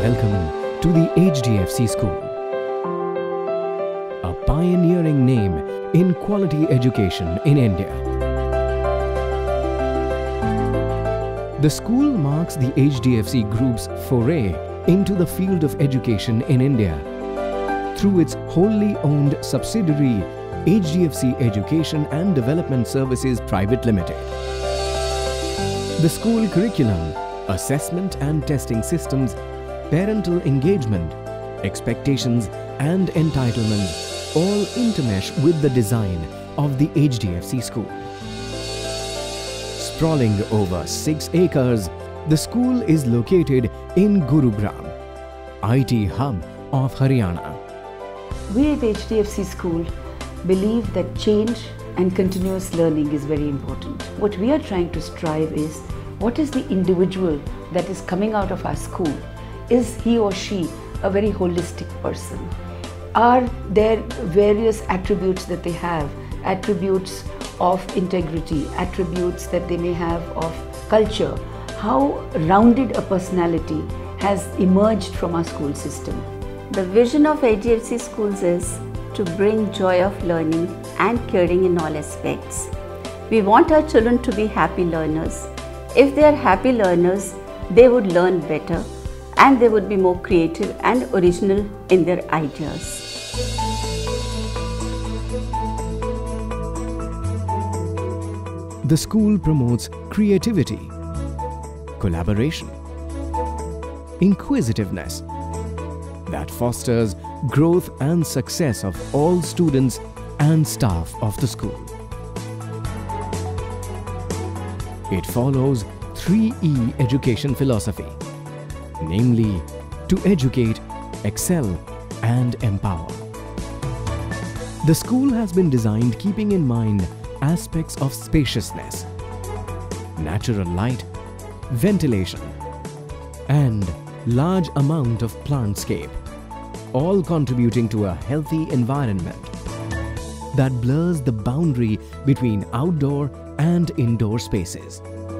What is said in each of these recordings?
Welcome to the HDFC School, a pioneering name in quality education in India. The school marks the HDFC Group's foray into the field of education in India through its wholly owned subsidiary HDFC Education and Development Services Private Limited. The school curriculum, assessment and testing systems, parental engagement, expectations and entitlements all intermesh with the design of the HDFC school. Sprawling over 6 acres, the school is located in Gurugram, IT hub of Haryana. We at HDFC School believe that change and continuous learning is very important. What we are trying to strive is, what is the individual that is coming out of our school? Is he or she a very holistic person? Are there various attributes that they have, attributes of integrity, attributes that they may have of culture? How rounded a personality has emerged from our school system? The vision of HDFC schools is to bring joy of learning and caring in all aspects. We want our children to be happy learners. If they are happy learners, they would learn better and they would be more creative and original in their ideas. The school promotes creativity, collaboration, inquisitiveness that fosters growth and success of all students and staff of the school. It follows 3E education philosophy, namely to educate, excel and empower. The school has been designed keeping in mind aspects of spaciousness, natural light, ventilation and large amount of plantscape, all contributing to a healthy environment that blurs the boundary between outdoor and indoor spaces.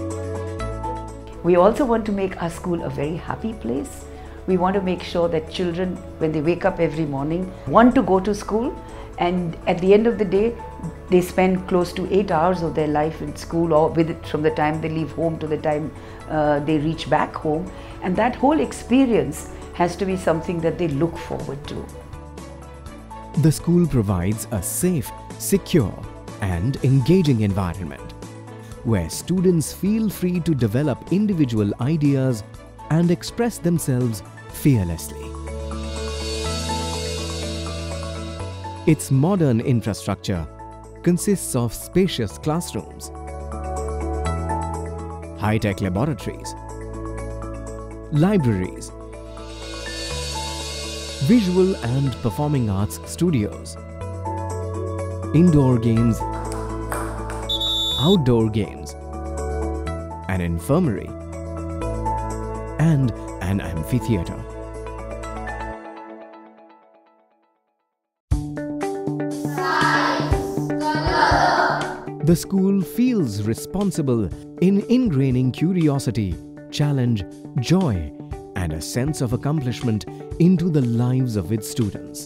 We also want to make our school a very happy place. We want to make sure that children, when they wake up every morning, want to go to school, and at the end of the day, they spend close to 8 hours of their life in school, or with it from the time they leave home to the time they reach back home. And that whole experience has to be something that they look forward to. The school provides a safe, secure and engaging environment where students feel free to develop individual ideas and express themselves fearlessly. Its modern infrastructure consists of spacious classrooms, high-tech laboratories, libraries, visual and performing arts studios, indoor games, outdoor games, an infirmary, and an amphitheatre. The school feels responsible in ingraining curiosity, challenge, joy, and a sense of accomplishment into the lives of its students.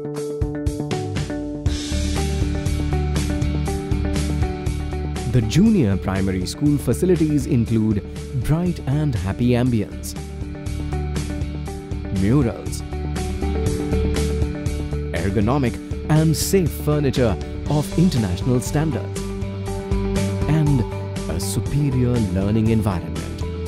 The junior primary school facilities include bright and happy ambience, murals, ergonomic and safe furniture of international standards, and a superior learning environment.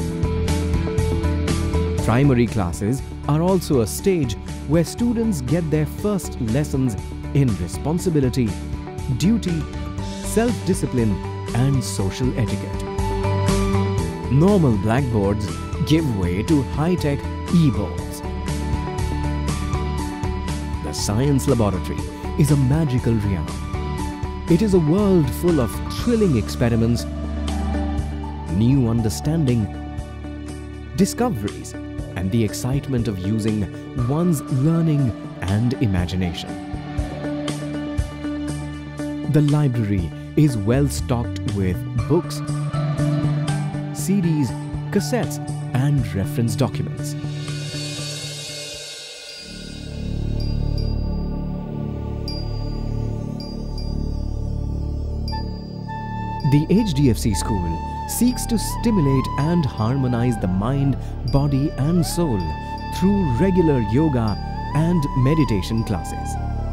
Primary classes are also a stage where students get their first lessons in responsibility, duty, self-discipline and social etiquette. Normal blackboards give way to high-tech e-boards. The science laboratory is a magical realm. It is a world full of thrilling experiments, new understanding, discoveries, and the excitement of using one's learning and imagination. The library is well stocked with books, CDs, cassettes and reference documents. The HDFC School seeks to stimulate and harmonize the mind, body and soul through regular yoga and meditation classes.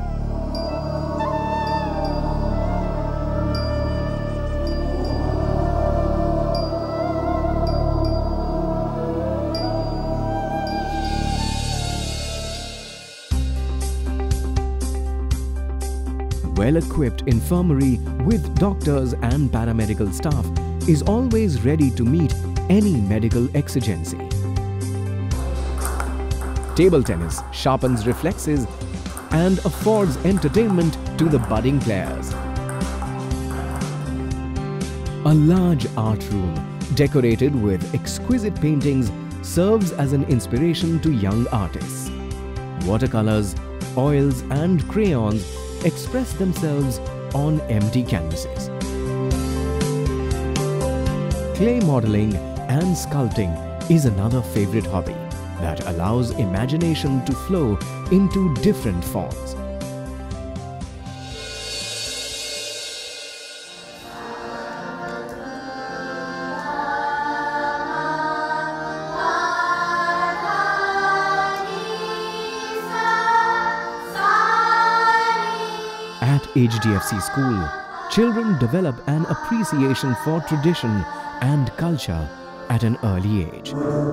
Well-equipped infirmary with doctors and paramedical staff is always ready to meet any medical exigency. Table tennis sharpens reflexes and affords entertainment to the budding players. A large art room decorated with exquisite paintings serves as an inspiration to young artists. Watercolors, oils and crayons express themselves on empty canvases. Clay modeling and sculpting is another favorite hobby that allows imagination to flow into different forms. At HDFC School, children develop an appreciation for tradition and culture at an early age.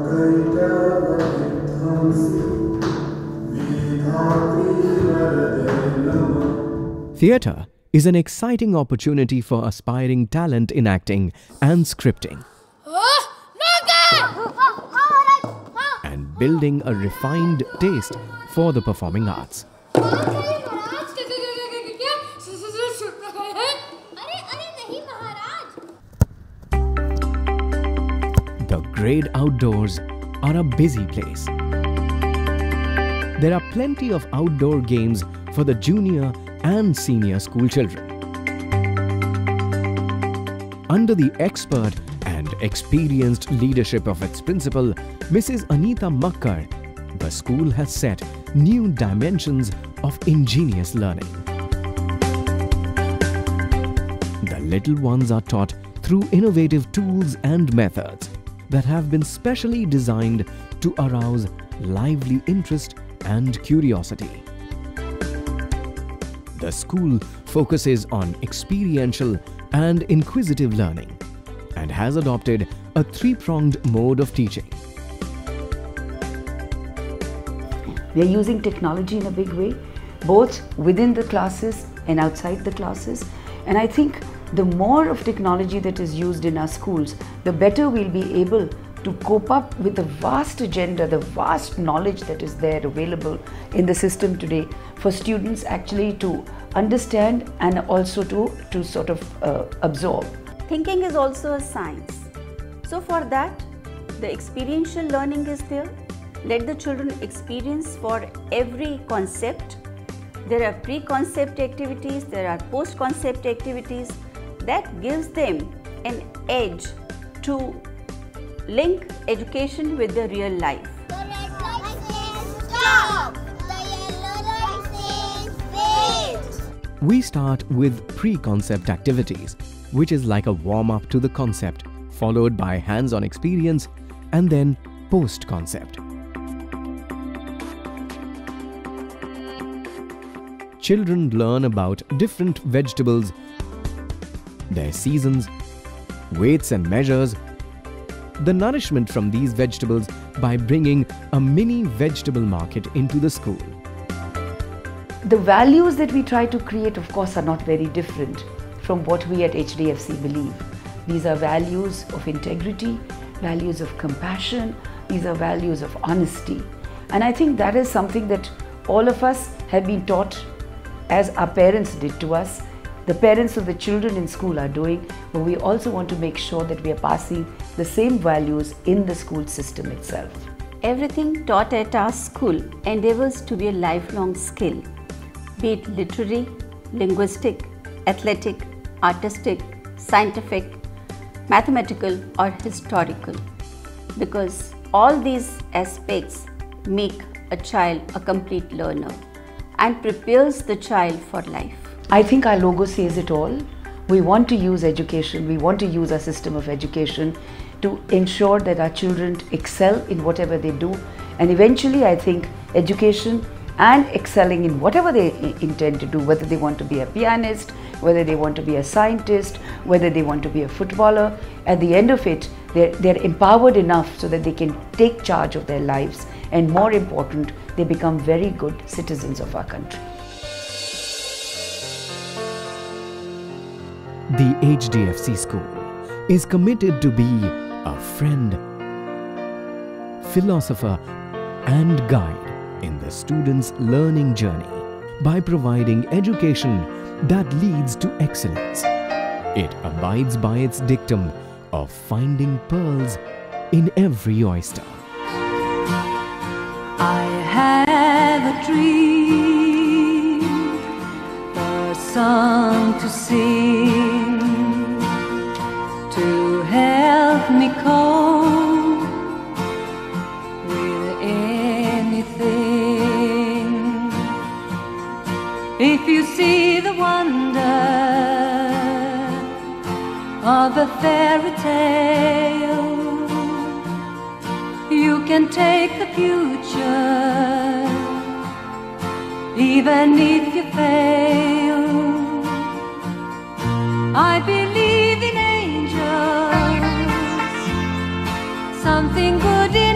Theatre is an exciting opportunity for aspiring talent in acting and scripting, and building a refined taste for the performing arts. The great outdoors are a busy place. There are plenty of outdoor games for the junior and senior school children. Under the expert and experienced leadership of its principal, Mrs. Anita Makkar, the school has set new dimensions of ingenious learning. The little ones are taught through innovative tools and methods that have been specially designed to arouse lively interest and curiosity. The school focuses on experiential and inquisitive learning and has adopted a three-pronged mode of teaching. We are using technology in a big way, both within the classes and outside the classes. And I think the more of technology that is used in our schools, the better we'll be able to cope up with the vast agenda, the vast knowledge that is there available in the system today for students actually to understand and also to sort of absorb. Thinking is also a science. So for that, the experiential learning is there. Let the children experience for every concept. There are pre-concept activities, there are post-concept activities. That gives them an edge to link education with the real life. We start with pre-concept activities, which is like a warm-up to the concept, followed by hands-on experience and then post-concept. Children learn about different vegetables, their seasons, weights and measures, the nourishment from these vegetables by bringing a mini vegetable market into the school. The values that we try to create, of course, are not very different from what we at HDFC believe. These are values of integrity, values of compassion, these are values of honesty. And I think that is something that all of us have been taught as our parents did to us. The parents of the children in school are doing, but we also want to make sure that we are passing the same values in the school system itself. Everything taught at our school endeavors to be a lifelong skill, be it literary, linguistic, athletic, artistic, scientific, mathematical or historical, because all these aspects make a child a complete learner and prepares the child for life. I think our logo says it all. We want to use education, we want to use our system of education to ensure that our children excel in whatever they do. And eventually, I think education and excelling in whatever they intend to do, whether they want to be a pianist, whether they want to be a scientist, whether they want to be a footballer, at the end of it, they're empowered enough so that they can take charge of their lives, and more important, they become very good citizens of our country. The HDFC School is committed to be a friend, philosopher and guide in the students' learning journey by providing education that leads to excellence. It abides by its dictum of finding pearls in every oyster. I have a dream, a song to sing, to help me cope with anything. If you see the wonder of a fairy tale, you can take the future, even if you fail. I believe in angels, something good in